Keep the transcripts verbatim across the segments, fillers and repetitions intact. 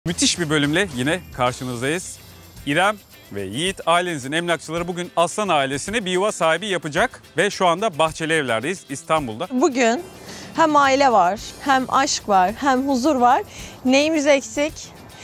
Müthiş bir bölümle yine karşınızdayız. İrem ve Yiğit, ailenizin emlakçıları, bugün Aslan ailesine bir yuva sahibi yapacak. Ve şu anda Bahçeli Evler'deyiz, İstanbul'da. Bugün hem aile var, hem aşk var, hem huzur var. Neyimiz eksik?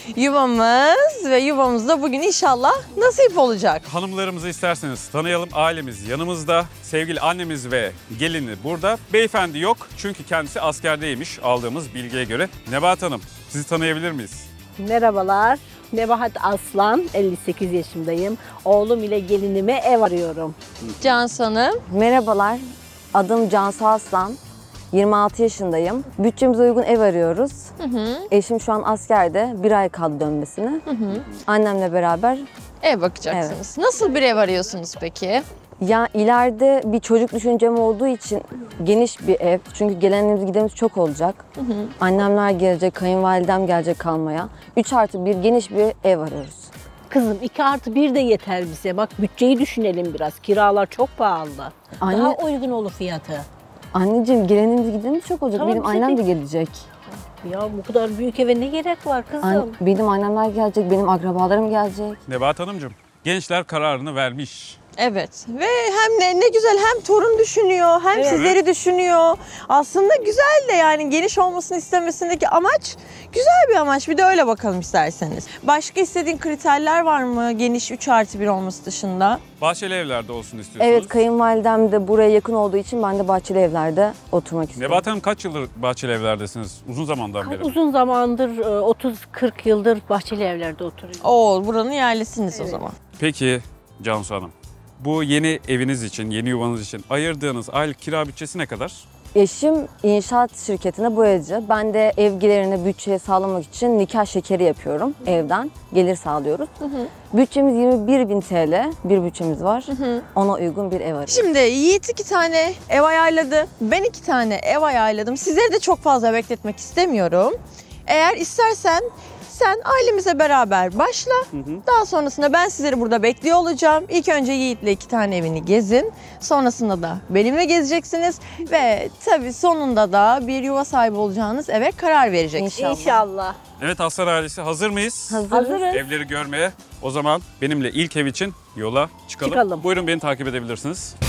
Yuvamız ve yuvamız da bugün inşallah nasip olacak. Hanımlarımızı isterseniz tanıyalım. Ailemiz yanımızda. Sevgili annemiz ve gelini burada. Beyefendi yok çünkü kendisi askerdeymiş aldığımız bilgiye göre. Nebahat Hanım, sizi tanıyabilir miyiz? Merhabalar, Nebahat Aslan, elli sekiz yaşındayım. Oğlum ile gelinime ev arıyorum. Cansu Hanım. Merhabalar, adım Cansu Aslan. yirmi altı yaşındayım. Bütçemize uygun ev arıyoruz. Hı hı. Eşim şu an askerde, bir ay kaldı dönmesine. Hı hı. Annemle beraber. Ev bakacaksınız. Nasıl bir ev arıyorsunuz peki? Ya ileride bir çocuk düşüncem olduğu için geniş bir ev. Çünkü gelenimiz gidenimiz çok olacak. Hı hı. Annemler gelecek, kayınvalidem gelecek kalmaya. üç artı bir geniş bir ev arıyoruz. Kızım iki artı bir de yeter bize. Bak bütçeyi düşünelim biraz. Kiralar çok pahalı. Anne- Daha uygun olur fiyatı. Anneciğim, gelenimiz gidenimiz çok olacak. Tamam, Benim bir şey annem de değil. gelecek. Ya bu kadar büyük eve ne gerek var kızım? An- benim annemler gelecek, benim akrabalarım gelecek. Nebahat Hanımcığım, gençler kararını vermiş. Evet ve hem ne, ne güzel hem torun düşünüyor hem Evet. sizleri düşünüyor. Aslında güzel de yani geniş olmasını istemesindeki amaç güzel bir amaç. Bir de öyle bakalım isterseniz. Başka istediğin kriterler var mı geniş üç artı bir olması dışında? Bahçeli Evler'de olsun istiyorsunuz. Evet, kayınvalidem de buraya yakın olduğu için ben de Bahçeli Evler'de oturmak istiyorum. Nebahat Hanım, kaç yıldır Bahçeli Evler'desiniz? Uzun zamandan beri. Uzun zamandır, otuz kırk yıldır Bahçeli Evler'de oturuyorum. Oo, buranın yerlisiniz Evet. o zaman. Peki Cansu Hanım, bu yeni eviniz için, yeni yuvanız için ayırdığınız aylık kira bütçesi ne kadar? Eşim inşaat şirketine boyacı. Ben de ev gelirine bütçeyi sağlamak için nikah şekeri yapıyorum evden. Gelir sağlıyoruz. Hı hı. Bütçemiz yirmi bir bin T L. Bir bütçemiz var. Hı hı. Ona uygun bir ev arıyoruz. Şimdi Yiğit iki tane ev ayarladı. Ben iki tane ev ayarladım. Sizleri de çok fazla bekletmek istemiyorum. Eğer istersen sen ailemize beraber başla. Hı hı. Daha sonrasında ben sizleri burada bekliyor olacağım. İlk önce Yiğit'le iki tane evini gezin. Sonrasında da benimle gezeceksiniz. Ve tabii sonunda da bir yuva sahibi olacağınız eve karar vereceksiniz. İnşallah. İnşallah. Evet Aslan ailesi, hazır mıyız? Hazırız. Hazırız. Evleri görmeye. O zaman benimle ilk ev için yola çıkalım. Çıkalım. Buyurun, beni takip edebilirsiniz.